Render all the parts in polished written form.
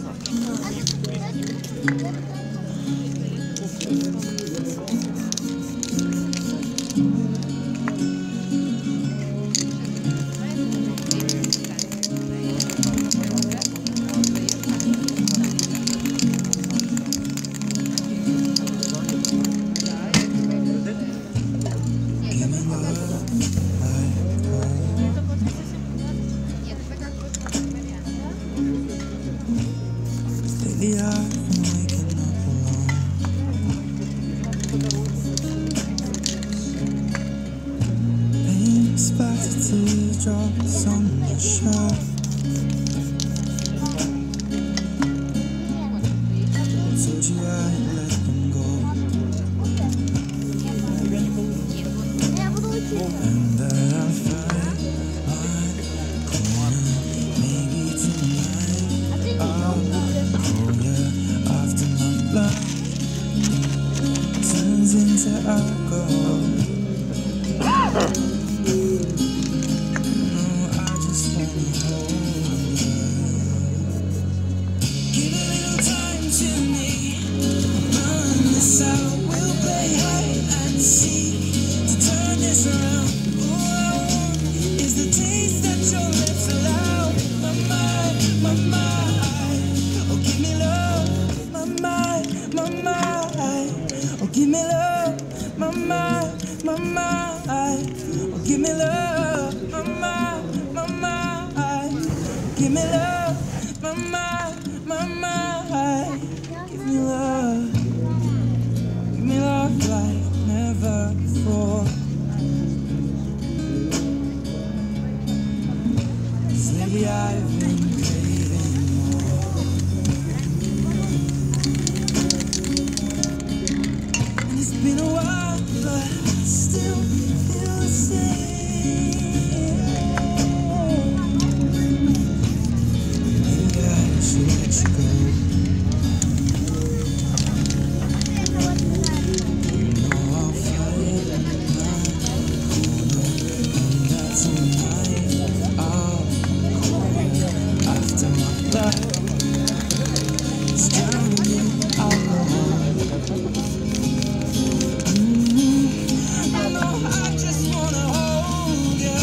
Lately I've been waking up alone. Pain splattered teardrops on my shirt. Told you I'd let them go, and that I'd find my corner. Maybe tonight I'll call you after my blood turns into alcohol. No, I just wanna hold you. Give a little time to me. Run this out, we'll play hide and seek to turn this around. All I want is the taste that your lips allow. My mind, my mind. Oh, give me love. My mind, my mind. Oh, give me love. My mind, my mind. Oh, give me love. My mind, my mind. Give me love. My mind, my mind. Give me love. Give me love like never before. 'Cause lately I've been craving more. And it's been a while, but I still feel the same. Maybe I should let you go. You know I'll find my corner, and that tonight I'll call you after my blood is drowning in alcohol. I know I just wanna hold you.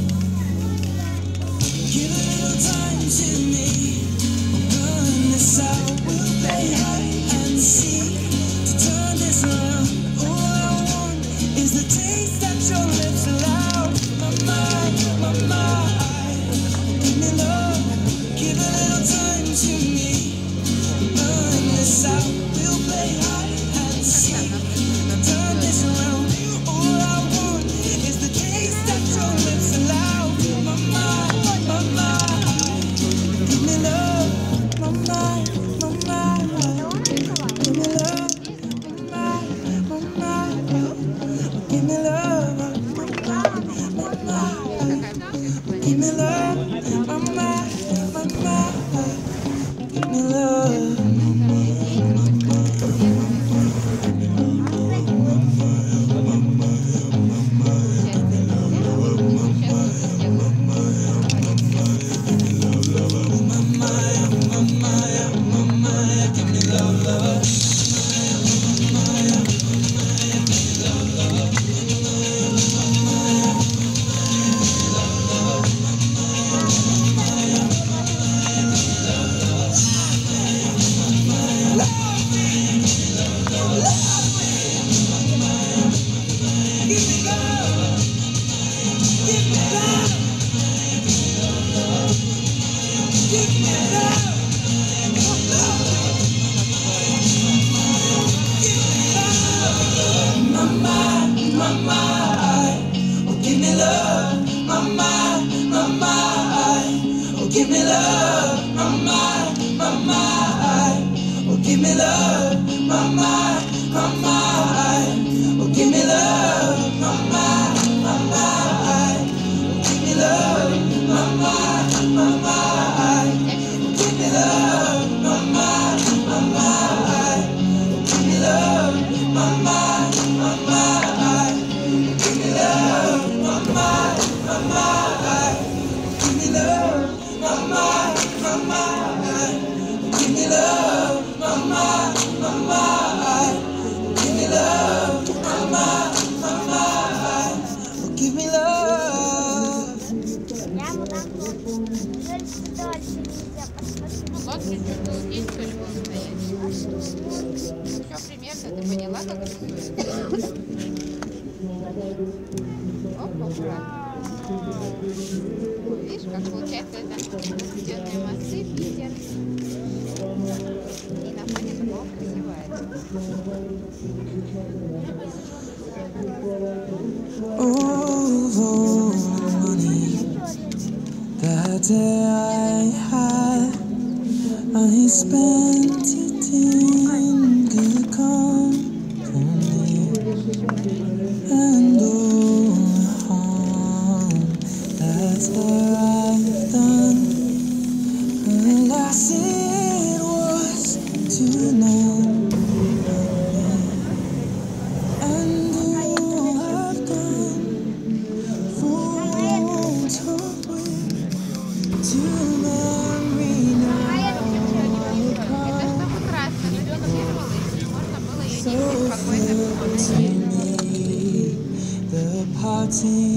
Give a little time to me. We'll run this out, we'll play hide and seek to turn this around. All I want is the taste that your lips allow. My mind, my mind. Give me love, give a little time to me. Run this out, we'll play hide and seek to turn this around. All I want is the taste that your lips allow. My mind, my mind. Give me love, my mind, my mind. Give me love, my mind, my mind. Give me love, my mind, my mind. Give me love, my mind, my mind. Give me love. Give me love, my mind, my mind. Oh, give me love, my mind, my mind. Oh, give me love, my mind, my mind. Oh, give me love, my mind, my mind. Oh, give me love. смотришь, что день, что ли, был стоять. Все примерно, ты поняла, как рисуется? Оп, аккуратно. Ой, видишь, как получается это возведенные мосты, Питер. И на фоне такого красивого. Oh, money. That day I had, I spent it in good company. And all the harm that's what I've done. Alas, it was too long. And all I've done falls away to memory now. Это чтобы красно фиксировалось, и можно было ее нести спокойно. The party